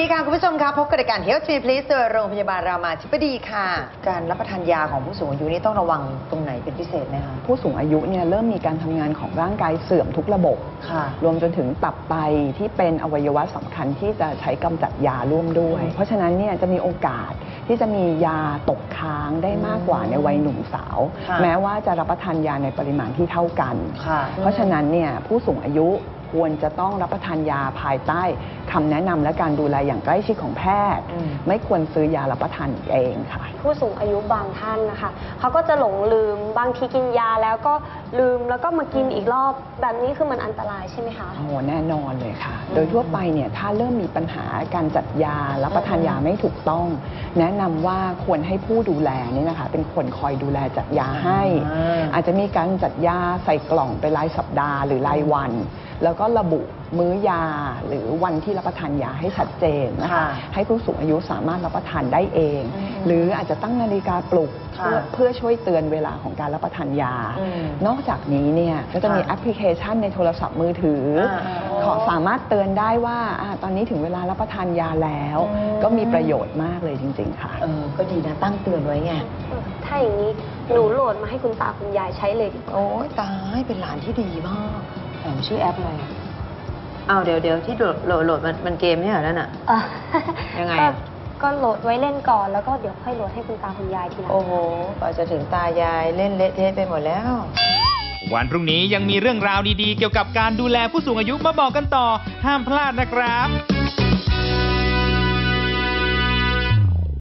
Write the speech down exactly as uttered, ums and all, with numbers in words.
ค่ะคุณผู้ชมครับพบกับรายการ Health Tea Please โดยโรงพยาบาลรามาธิบดีค่ะการรับประทานยาของผู้สูงอายุนี่ต้องระวังตรงไหนเป็นพิเศษไหมคะผู้สูงอายุเนี่ยเริ่มมีการทำงานของร่างกายเสื่อมทุกระบบค่ะรวมจนถึงตับไตที่เป็นอวัยวะสำคัญที่จะใช้กำจัดยาร่วมด้วย เพราะฉะนั้นเนี่ยจะมีโอกาสที่จะมียาตกค้างได้มากกว่าในวัยหนุ่มสาวแม้ว่าจะรับประทานยาในปริมาณที่เท่ากันเพราะฉะนั้นเนี่ยผู้สูงอายุควรจะต้องรับประทานยาภายใต้คำแนะนำและการดูแลอย่างใกล้ชิดของแพทย์ไม่ควรซื้อยารับประทานเองค่ะผู้สูงอายุบางท่านนะคะเขาก็จะหลงลืมบางทีกินยาแล้วก็ลืมแล้วก็มากินอีกรอบแบบนี้คือมันอันตรายใช่ไหมคะโอ้แน่นอนเลยค่ะโดยทั่วไปเนี่ยถ้าเริ่มมีปัญหาการจัดยารับประทานยาไม่ถูกต้องแนะนำว่าควรให้ผู้ดูแลนี่นะคะเป็นคนคอยดูแลจัดยาให้อาจจะมีการจัดยาใส่กล่องเป็นรายสัปดาห์หรือรายวันแล้วก็ระบุมื้อยาหรือวันที่รับประทานยาให้ชัดเจนนะคะให้ผู้สูงอายุสามารถรับประทานได้เองหรืออาจจะตั้งนาฬิกาปลุกเพื่อเพื่อช่วยเตือนเวลาของการรับประทานยานอกจากนี้เนี่ยก็จะมีแอปพลิเคชันในโทรศัพท์มือถือขอสามารถเตือนได้ว่าตอนนี้ถึงเวลารับประทานยาแล้วก็มีประโยชน์มากเลยจริงๆค่ะเออก็ดีนะตั้งเตือนไว้ไงถ้าอย่างนี้หนูโหลดมาให้คุณตาคุณยายใช้เลยดีกว่าโอ้ยตายเป็นหลานที่ดีมากแอมชื่อแอปอะไรอ้าวเดี๋ยวเดี๋ยวที่โหลดโหลดโหลดมันมันเกมไม่เหรอนั่นอ่ะยังไงก็โหลดไว้เล่นก่อนแล้วก็เดี๋ยวค่อยโหลดให้คุณตาคุณยายทีหลังโอ้โหกว่าจะถึงตายายเล่นเละเทะไปหมดแล้ววันพรุ่งนี้ยังมีเรื่องราวดีๆเกี่ยวกับการดูแลผู้สูงอายุมาบอกกันต่อห้ามพลาดนะครับ